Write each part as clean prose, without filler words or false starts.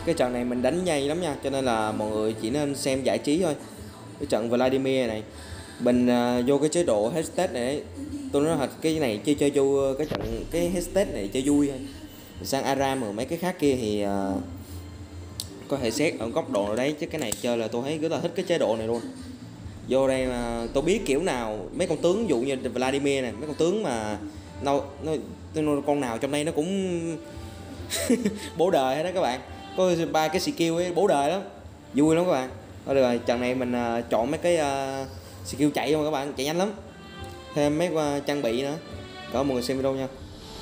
Cái trận này mình đánh nhanh lắm nha, cho nên là mọi người chỉ nên xem giải trí thôi. Cái trận Vladimir này mình vô cái chế độ hashtag này, tôi nói thật cái này chơi vui, cái trận cái hashtag này chơi vui thôi. Sang Aram rồi mấy cái khác kia thì có thể xét ở góc độ nào đấy, chứ cái này chơi là tôi thấy rất là thích cái chế độ này luôn. Vô đây mà tôi biết kiểu nào mấy con tướng, ví dụ như Vladimir này, mấy con tướng mà nó con nào trong đây nó cũng bố đời hết đó các bạn. Có ba cái skill ấy bố đời lắm, vui lắm các bạn. Thôi được rồi, trận này mình chọn mấy cái skill chạy không các bạn, chạy nhanh lắm, thêm mấy trang bị nữa. Cảm ơn mọi người xem video nha.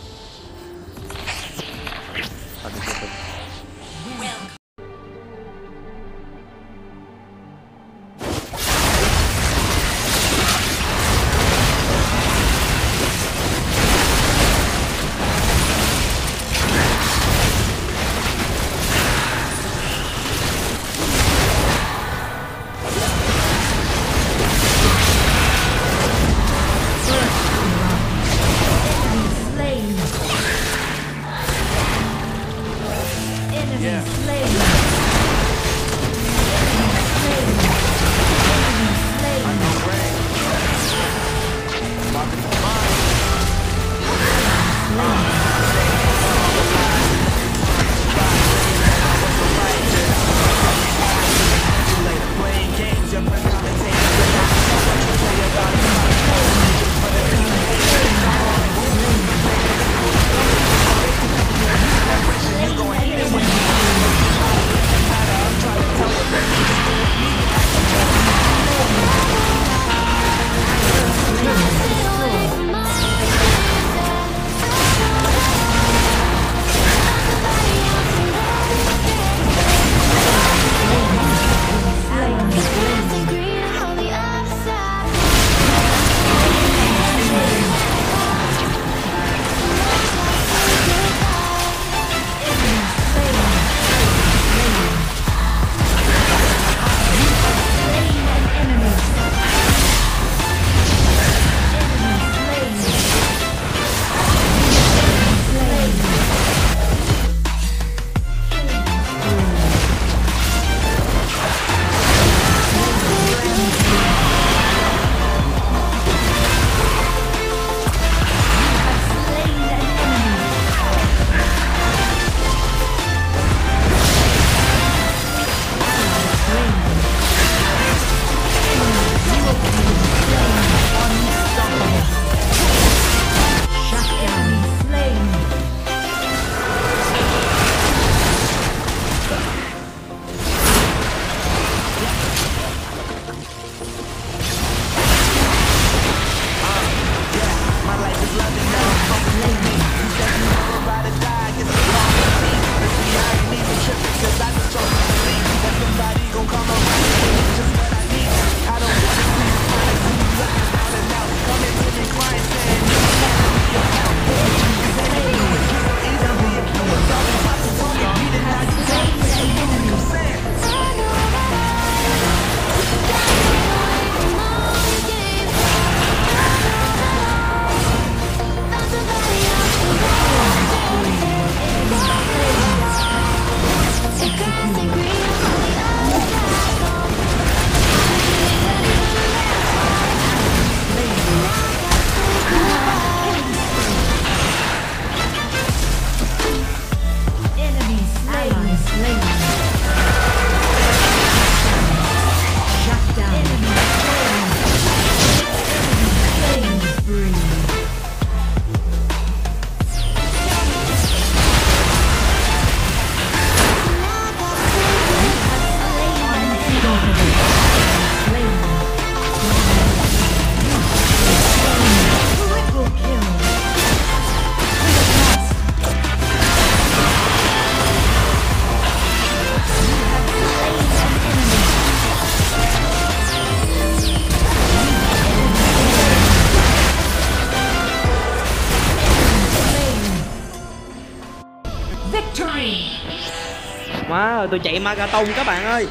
Má ơi, tôi chạy marathon các bạn ơi.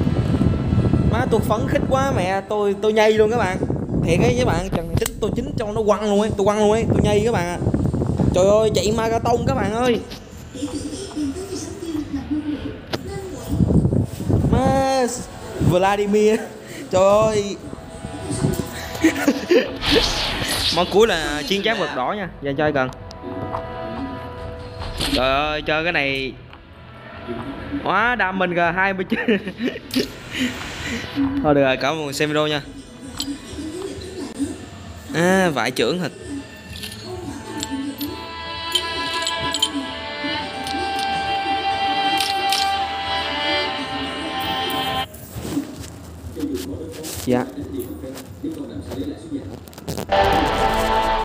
Má tôi phấn khích quá mẹ, tôi nhây luôn các bạn. Thiệt ấy với bạn, trận chính tôi chính cho nó quăng luôn ấy, tôi quăng luôn ấy, tôi nhây các bạn ạ. Trời ơi, chạy marathon các bạn ơi. Vladimir. Trời ơi. Món cuối là chiến giáp vật đỏ nha, dành cho ai cần. Trời ơi, chơi cái này quá đam mình G29. Thôi được rồi, cảm ơn mọi người xem video nha. Vải trưởng thịt. Dạ.